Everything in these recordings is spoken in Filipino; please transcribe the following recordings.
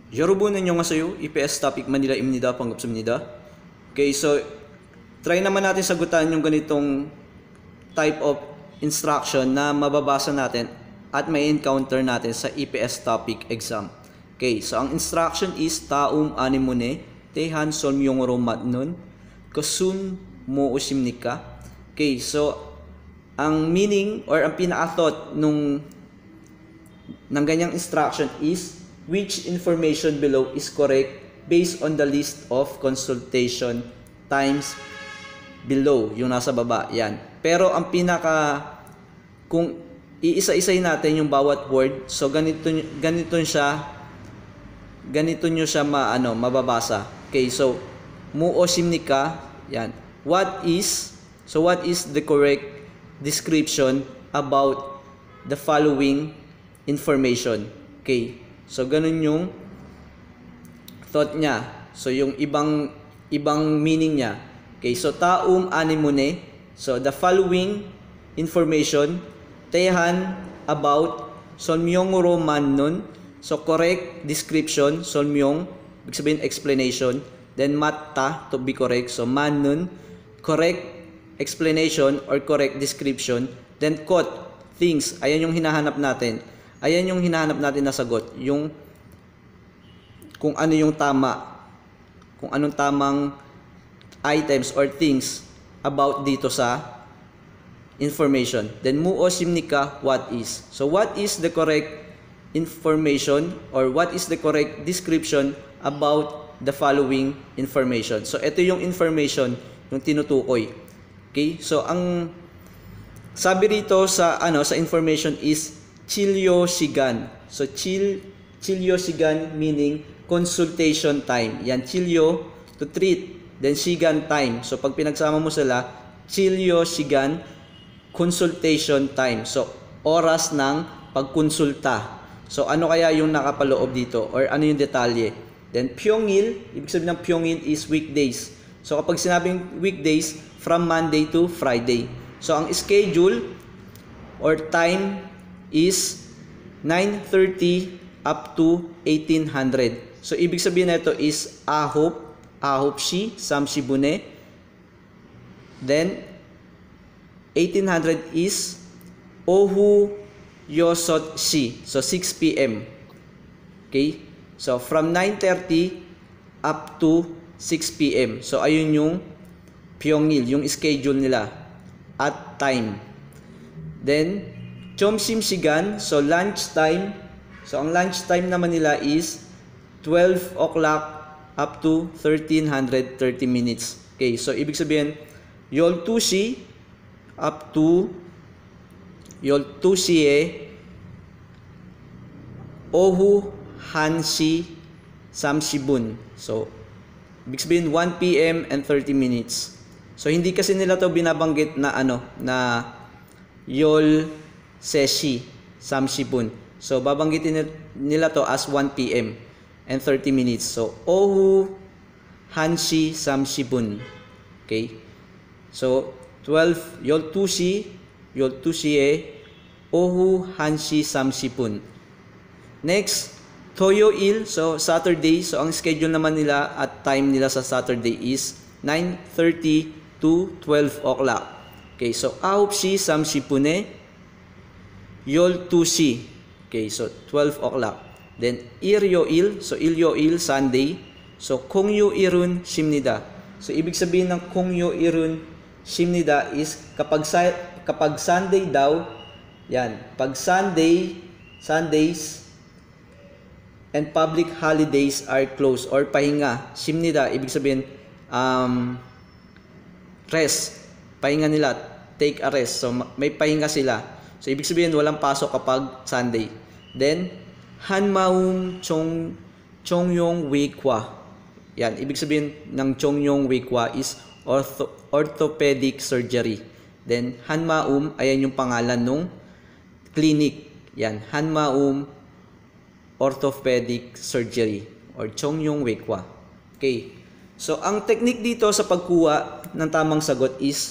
여러분 안녕하세요. Eps Topik Manila Panggapsamnida. Okay, so try naman natin sagutan yung ganitong type of instruction na mababasa natin at may encounter natin sa Eps Topic exam. Okay, so ang instruction is taum animune tehan solmyong romat nun kasun mo usimnika. Okay, so ang meaning or ang pinaka-thought ng ganyang instruction is which information below is correct based on the list of consultation times below, yung nasa baba, yan. Pero ang kung iisa-isay natin yung bawat word, so ganito nyo siya mababasa. Okay, so muosimnika, yan. What is the correct description about the following information? Okay. So ganun yung thought niya. So yung ibang meaning niya. Okay, so taum animune. So the following information tehan about solmyong roman nun. So correct description solmyong, ibig sabihin explanation. Then matta to be correct. So man nun correct explanation or correct description. Then quote things. Ayan yung hinahanap natin. Ayan yung hinahanap natin na sagot, yung kung ano yung tama, kung anong tamang items or things about dito sa information. Then muosimnika, what is. So what is the correct information or what is the correct description about the following information. So ito yung information yung tinutukoy. Okay? So ang sabi rito sa information is Chilyo sigan. So chilyo sigan meaning consultation time. Yan, chilyo to treat, then sigan time. So pag pinagsama mo sila, chilyo sigan consultation time. So oras ng pagkonsulta. So ano kaya yung nakapaloob dito or ano yung detalye? Then pyongil, ibig sabihin ng pyongil is weekdays. So kapag sinabing weekdays, from Monday to Friday. So ang schedule or time is 9:30 up to 1800. So ibig sabihin nito is ahop shi samshibune. Then 1800 is ohu yosot shi. So 6 p.m. Okay? So from 9:30 up to 6 p.m. So ayun yung pyongil, yung schedule nila at time. Then Chomsim sigan, so lunch time. So ang lunch time naman nila is 12 o'clock up to 1330 minutes. Okay, so ibig sabihin, yoltushi up to yoltushie ohu hanshi samshibun. So ibig sabihin 1 p.m. and 30 minutes. So hindi kasi nila to binabanggit na na yol seshi samshibun. So babanggitin nila to as 1 p.m. and 30 minutes. So ohu hanshi samshibun. Okay? So 12 yoltushi ohu hanshi samshibun. Next, toyoil, so Saturday. So ang schedule naman nila at time nila sa Saturday is 9:30 to 12 o'clock. Okay, so ahupshi samshipune yoltushi. Okay, so 12 o'clock. Then iryoil, so ilyoil Sunday. So kongyo irun shimnida. So ibig sabihin ng kongyo irun shimnida is kapag Sunday daw, yan, pag Sundays and public holidays are closed or pahinga, shimnida ibig sabihin rest, pahinga nila, take a rest. So may pahinga sila. So ibig sabihin walang pasok kapag Sunday. Then hanmaum chongyong wekwa. Yan, ibig sabihin ng chongyong wekwa is orthopedic surgery. Then hanmaum, ayan yung pangalan nung clinic. Yan, hanmaum orthopedic surgery or chongyong wekwa. Okay. So ang technique dito sa pagkuha ng tamang sagot is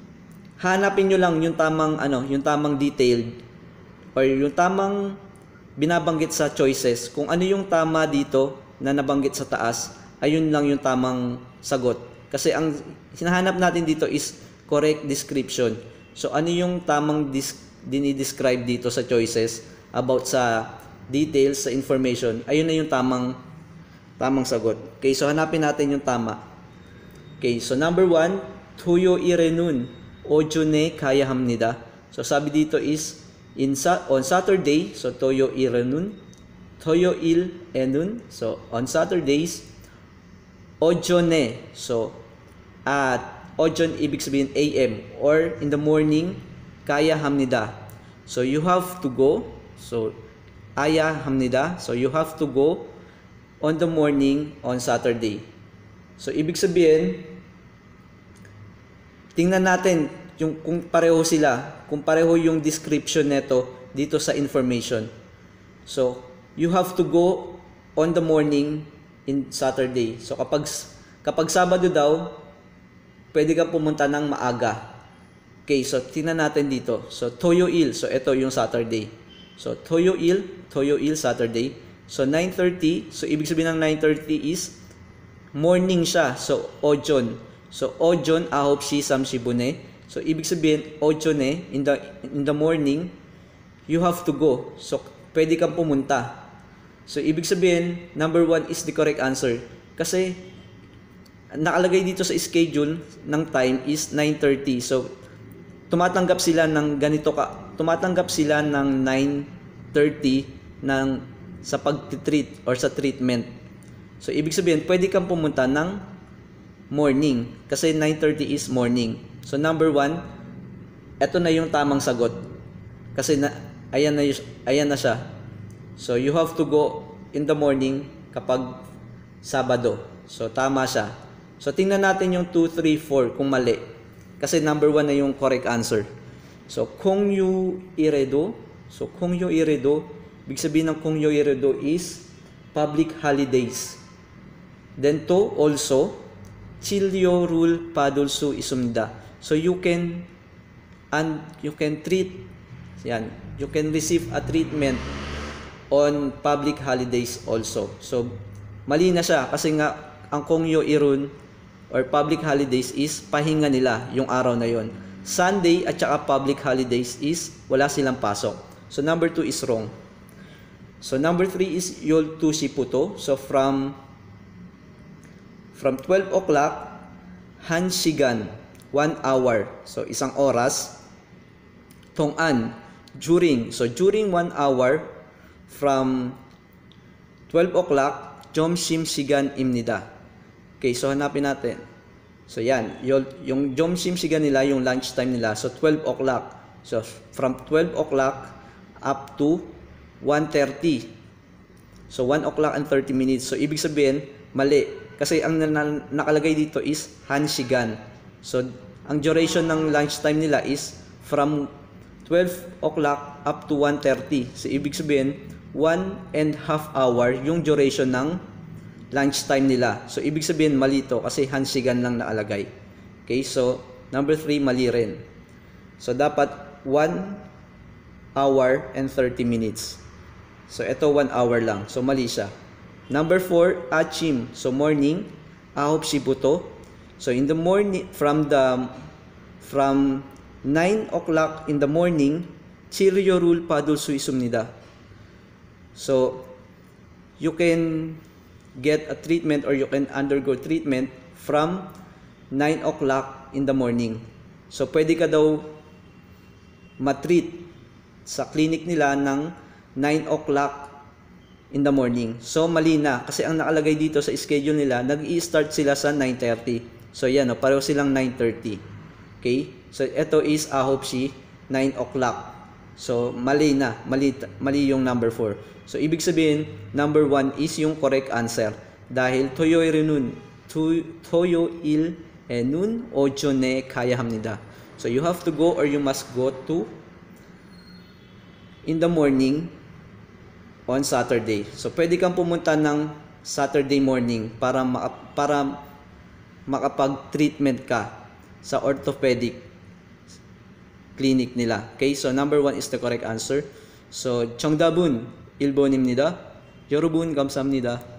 hanapin nyo lang yung tamang yung tamang detailed or yung tamang binabanggit sa choices. Kung ano yung tama dito na nabanggit sa taas, ayun lang yung tamang sagot. Kasi ang hinahanap natin dito is correct description. So ano yung tamang dinidescribe dito sa choices about sa details, sa information, ayun na yung tamang sagot. Okay, so hanapin natin yung tama. Okay, so number 1, Toyo irenun ojone kaya hamnida. So sabi dito is on Saturday, so Toyo irenun, Toyo il enun. So on Saturdays, ojone. So at ojon ibig sabihin AM or in the morning, kaya hamnida. So you have to go. So aya hamnida. So you have to go on the morning on Saturday. So ibig sabihin, tingnan natin yung kung pareho sila, kung pareho yung description nito dito sa information. So you have to go on the morning in Saturday. So kapag Sabado daw, pwede kang pumunta ng maaga. Okay, so tingnan natin dito. So Toyo-il, so ito yung Saturday. So Toyo-il Saturday. So 9:30, so ibig sabihin ng 9:30 is morning siya. So ojon. So ojon ahop shi samshibune. So ibig sabihin ojone in the morning you have to go. So pwede kang pumunta. So ibig sabihin number 1 is the correct answer. Kasi nakalagay dito sa schedule ng time is 9:30. So tumatanggap sila ng ganito tumatanggap sila ng 9:30 sa pag-treat or sa treatment. So ibig sabihin pwede kang pumunta ng morning kasi 9:30 is morning. So number 1, ito na yung tamang sagot. Kasi ayan na siya. So you have to go in the morning kapag Sabado. So tama siya. So tingnan natin yung 2, 3, 4 kung mali. Kasi number 1 na yung correct answer. So kongyu iredo. So kongyu iredo, ibig sabihin ng kongyu iredo is public holidays. Then to also chilyo rule padulsu isumda. So you can treat yan, you can receive a treatment on public holidays also. So mali na siya kasi nga ang kongyo irun or public holidays is pahinga nila yung araw na yon. Sunday at saka public holidays is wala silang pasok. So number 2 is wrong. So number 3 is yol to shiputo. So from 12 o'clock hansigan 1 hour. So isang oras. Tong-an during. So during 1 hour from 12 o'clock jomsim sigan imnida. Okay, so hanapin natin. So yan, yung jomsim sigan nila, yung lunch time nila. So 12 o'clock. So from 12 o'clock up to 1:30. So 1 o'clock and 30 minutes. So ibig sabihin, mali. Kasi ang nakalagay dito is hansigan. So ang duration ng lunch time nila is from 12 o'clock up to 1:30. So ibig sabihin, 1.5 hour yung duration ng lunch time nila. So ibig sabihin mali to kasi hansigan lang nakalagay. Okay, so number 3 mali rin. So dapat 1 hour and 30 minutes. So ito 1 hour lang. So mali siya. Number 4, achim. So morning, ahop shibuto. So in the morning from 9 o'clock in the morning, chiryo rule padulsu isumnida. So you can get a treatment or you can undergo treatment from 9 o'clock in the morning. So pwede ka daw matreat sa clinic nila ng 9 o'clock in the morning. So mali na kasi ang nakalagay dito sa schedule nila, nag-i-start sila sa 9:30. So yan, pareho silang 9:30. Okay? So ito is ahop shi 9 o'clock. So mali na, mali yung number 4. So ibig sabihin, number 1 is yung correct answer dahil toyo il enun ojone kaya hamnida. So you have to go or you must go to in the morning on Saturday. So pwede kang pumunta ng Saturday morning para makapag-treatment ka sa orthopedic clinic nila. Okay, so number 1 is the correct answer. So Cheongdabun, 일본입니다. 여러분 감사합니다.